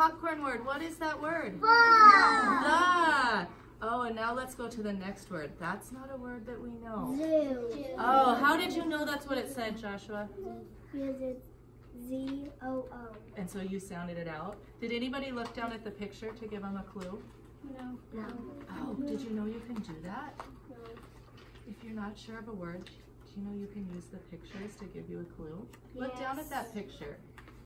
popcorn word. What is that word? The. Oh, and now let's go to the next word. That's not a word that we know. Zoo. Oh, how did you know that's what it said, Joshua? Because it's ZOO. And so you sounded it out. Did anybody look down at the picture to give them a clue? No. Oh, did you know you can do that? No. If you're not sure of a word, do you know you can use the pictures to give you a clue? Look down at that picture.